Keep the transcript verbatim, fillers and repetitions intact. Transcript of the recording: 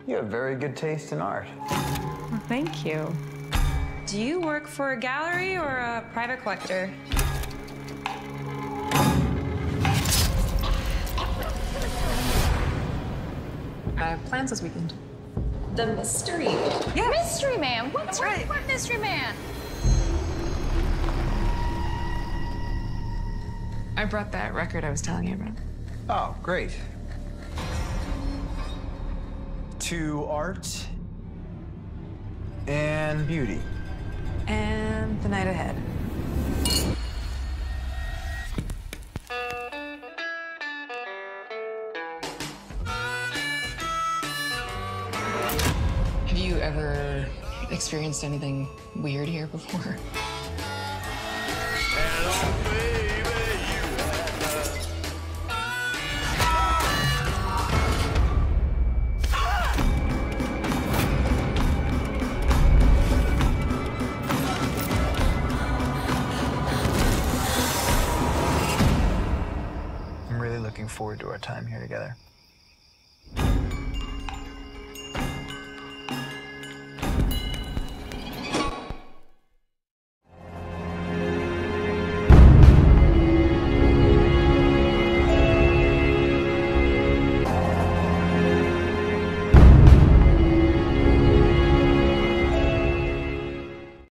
You have very good taste in art. Well, thank you. Do you work for a gallery or a private collector? I have plans this weekend. The mystery. Yeah. Mystery man. What, That's what, right. what mystery man? I brought that record I was telling you about. Oh, great. To art and beauty. And the night ahead. Have you ever experienced anything weird here before? I'm really looking forward to our time here together.